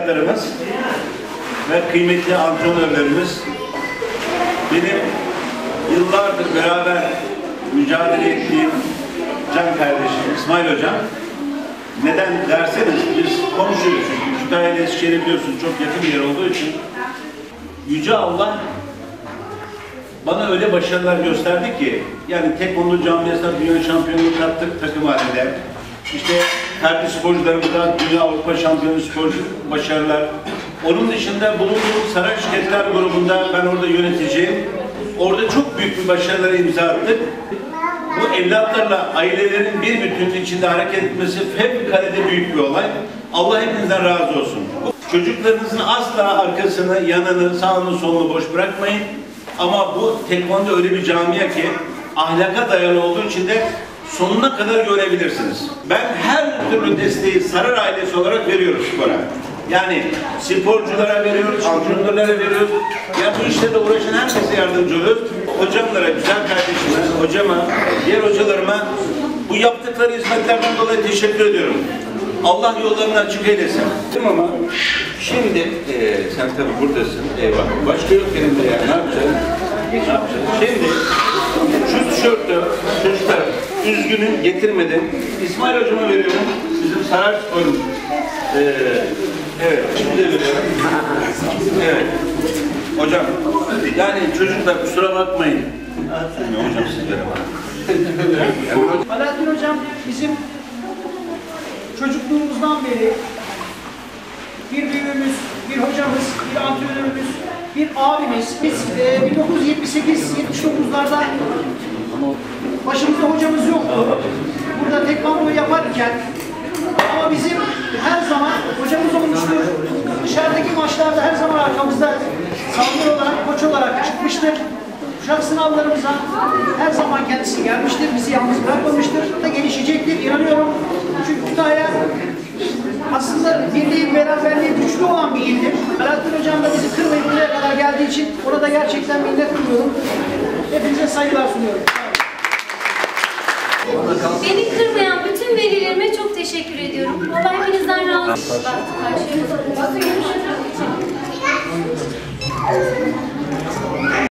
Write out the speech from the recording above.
evlatlarımız ve kıymetli antrenörlerimiz, benim yıllardır beraber mücadele ettiğim can kardeşim İsmail Hocam. Neden derseniz biz konuşuyoruz çünkü Kütahya ile Eskişehir'i biliyorsunuz çok yakın bir yer olduğu için. Yüce Allah bana öyle başarılar gösterdi ki, yani tekvando camiasında dünya şampiyonluğu kaptık takım halinde. İşte tercih sporcularımızda dünya Avrupa şampiyonu sporcu başarılar. Onun dışında bulunduğum Saray Şirketler grubunda ben orada yöneticiyim. Orada çok büyük bir başarılara imza attık. Bu evlatlarla ailelerin bir bütünlüğü içinde hareket etmesi fevkalade büyük bir olay. Allah hepinizden razı olsun. Çocuklarınızın asla arkasını, yanını, sağını, solunu boş bırakmayın. Ama bu tekvando öyle bir camia ki ahlaka dayalı olduğu için de sonuna kadar görebilirsiniz. Ben her türlü desteği Sarar ailesi olarak veriyoruz spora. Yani sporculara veriyoruz, antrenörlere veriyoruz. Ya bu işlerle uğraşan herkese yardımcı oluyoruz. Hocamlara, güzel kardeşime, hocama, diğer hocalarıma bu yaptıkları hizmetlerden dolayı teşekkür ediyorum. Allah yollarını açık eylesin. Ama şimdi sen tabii buradasın. Eyvallah. Başka yok benim de yani. Ne yapacaksın? Ne yapacaksın? Şimdi şu tişörtü çocuklar üzgünüm getirmedim. İsmail Hocama veriyorum. Bizim Sarayspor'un evet, şimdi de veriyorum. Evet. Hocam, yani çocuklar kusura bakmayın. Hocam sizlere bak. Alaaddin Hocam bizim çocukluğumuzdan beri bir büyüğümüz, bir hocamız, bir antrenörümüz, bir abimiz. Biz 1978-79'larda başımızda hocamız yoktu. Burada tekvando yaparken ama bizim her zaman hocamız olmuştur. Dışarıdaki maçlarda her zaman arkamızda sağlık olarak, koç olarak çıkmıştır. Kuşak sınavlarımıza her zaman kendisi gelmiştir. Bizi yalnız bırakmamıştır. Da gelişecektir, inanıyorum. Çünkü Kütahya aslında birliği, beraberliği güçlü olan bir ildir. Alaaddin Hocam da bizi kırmayıp buraya kadar geldiği için orada gerçekten minnet duyuyorum. Hepinize saygılar sunuyorum. Beni kırmayan bütün velilerime çok teşekkür ediyorum. Allah hepinizden razı olsun.